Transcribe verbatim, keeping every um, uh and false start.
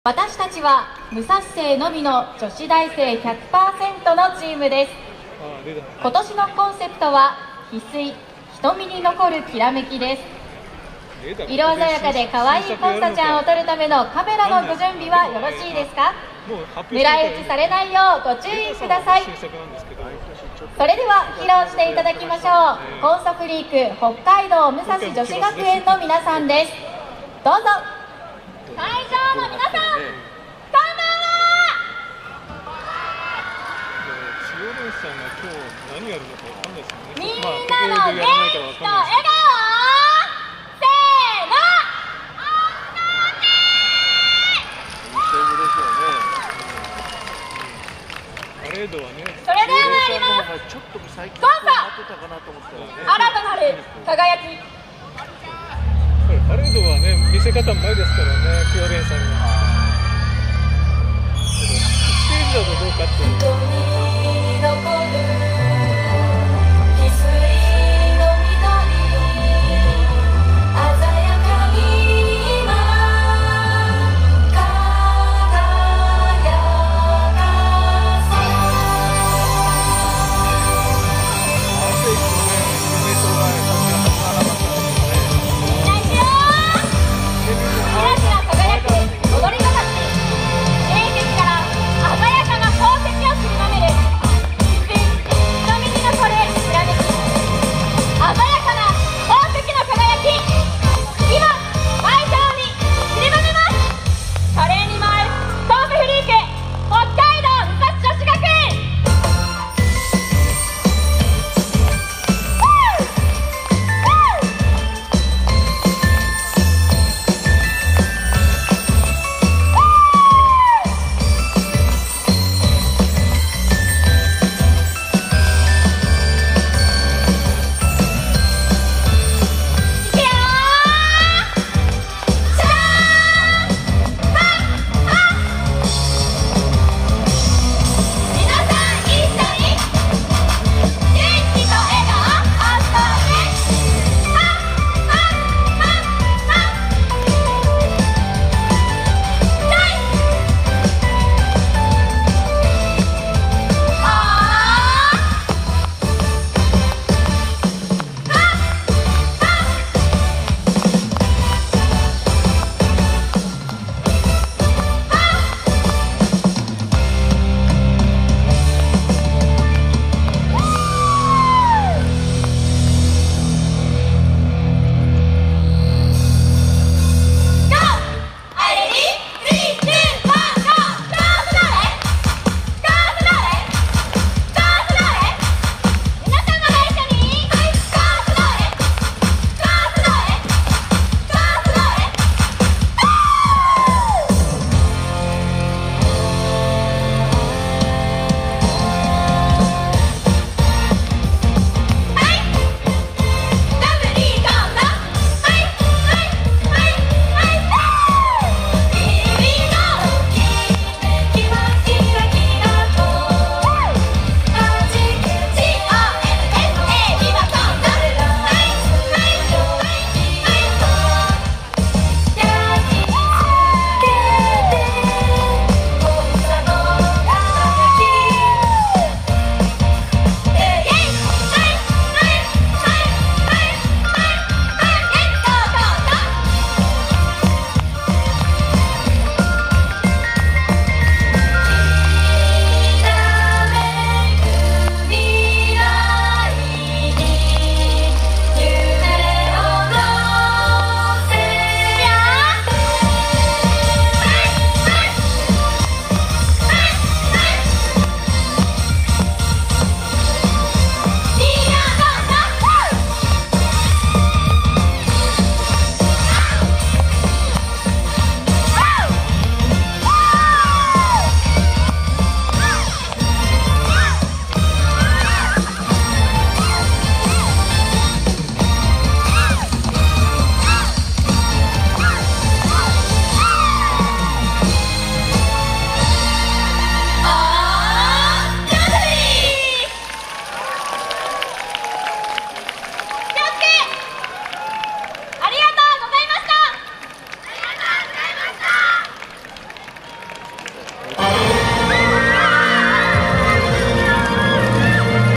私たちは武蔵生のみの女子大生 ひゃくパーセント のチームです。今年のコンセプトは翡翠、瞳に残るきらめきです。色鮮やかで可愛いポンサちゃんを撮るためのカメラのご準備はよろしいですか？狙い撃ちされないようご注意ください。それでは披露していただきましょう。コンソフリーク北海道武蔵女子学園の皆さんです。どうぞ。会場の皆さん、こんばんは。 千代蓮さんが今日何やるのかわかんないですよね。 みんなの元気と笑顔、せーの、 パレードはね。 それでは参ります。 ちょっと最近どうぞ。 待ってたかなと思ったらね。 新たなる輝き。 パレードはね、見せ方うまいですからね、千代蓮さんが。